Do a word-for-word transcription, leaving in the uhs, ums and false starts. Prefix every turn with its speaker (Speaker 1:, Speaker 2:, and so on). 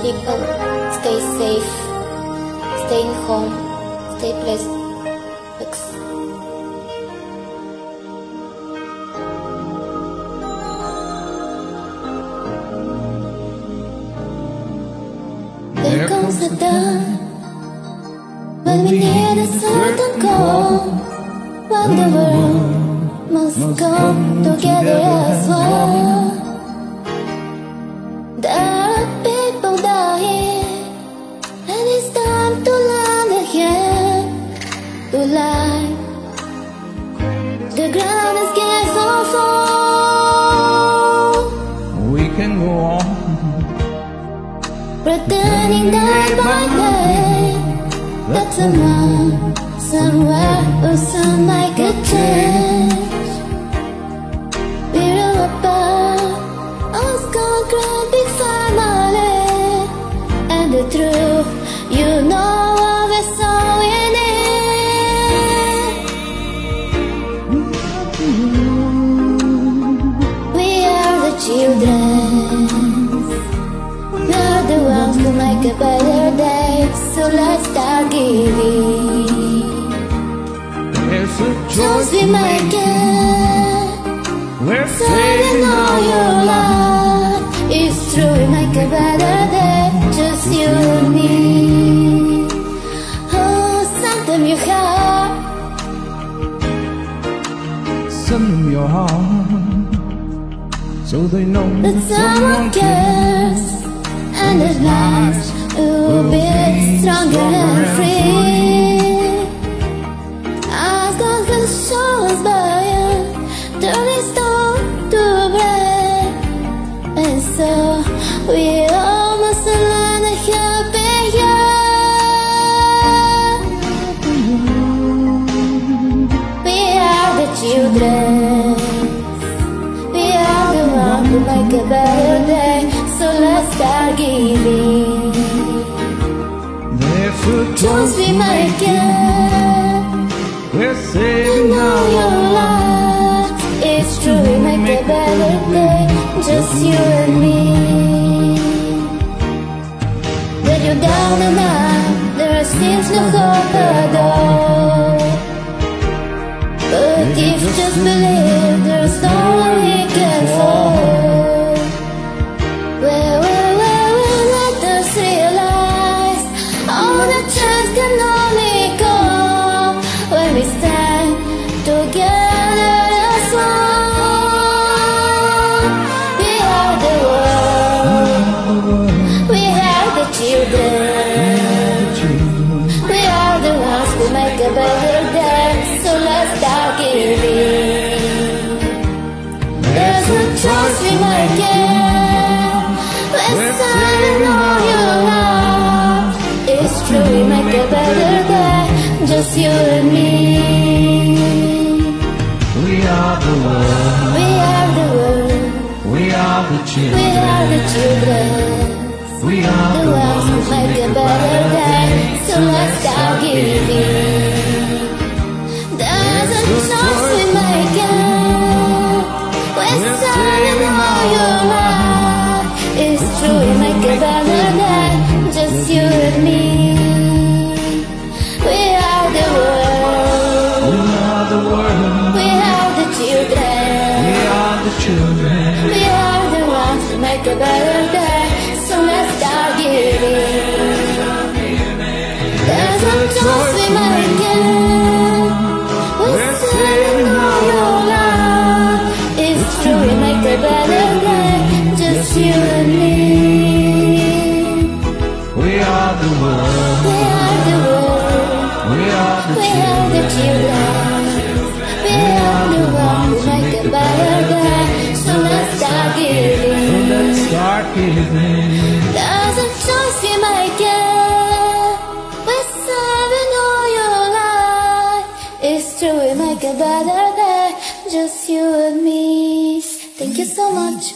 Speaker 1: people, stay safe, staying home, stay blessed. Thanks. There comes the time when we need a certain call, when the world must come together as one. There are people dying, and it's time to land again, to life. The ground is getting so full.
Speaker 2: We can go on
Speaker 1: pretending day by day that someone, somewhere will sound like a change. We're all about us conquering big family, and the truth, you know what we saw in it. We are the children, the ones who make a better day, so let's start giving.
Speaker 2: There's a
Speaker 1: Choice we make it.
Speaker 2: We're
Speaker 1: Saving all your life. It's true, we make a better day, just you and me. Oh, send them your heart,
Speaker 2: send them your heart, so they know
Speaker 1: that someone cares, and at last we'll be stronger and free. I've got the shores burning, turning stone to bread, and so we all must learn a happy year. We are the children, we are the ones who make a better day, so let's start giving.
Speaker 2: there's a
Speaker 1: Choice we make it.
Speaker 2: We're
Speaker 1: And
Speaker 2: saving
Speaker 1: all
Speaker 2: our
Speaker 1: your life. It's true, we make a better day, just you and me. When you're down and out, there seems no hope at all. But if you just believe, there's no way we can fall. Well, well, well, well, let us realize all the chance can only come when we stand together as one. We are the world, we are the children, we are the ones who make a better day, so let's start giving. There's no choice we make it. Let's saving all your life. It's true, we make a better day, just you and me.
Speaker 2: We are the world,
Speaker 1: We are the world,
Speaker 2: we are the
Speaker 1: we
Speaker 2: children,
Speaker 1: are the children,
Speaker 2: we are
Speaker 1: the ones who make a better day, so let's start giving. There's a choice we make it. We're saving all your life. It's true, we make a better day, just you and me. We are the world,
Speaker 2: we are the world,
Speaker 1: we are the children,
Speaker 2: we are the children.
Speaker 1: we are the ones who make a better day, so let's start giving. There's no choice we make it. We're saving all your life. It's true, we make a better day, just you and me.
Speaker 2: We are the world,
Speaker 1: We are the world,
Speaker 2: we are the
Speaker 1: we are the
Speaker 2: children.
Speaker 1: children, we are the ones who make a better day, so let's start giving.
Speaker 2: Let's start giving.
Speaker 1: There's a choice we make it. We're saving all your life. It's true, we make a better day, just you and me. Thank you so much.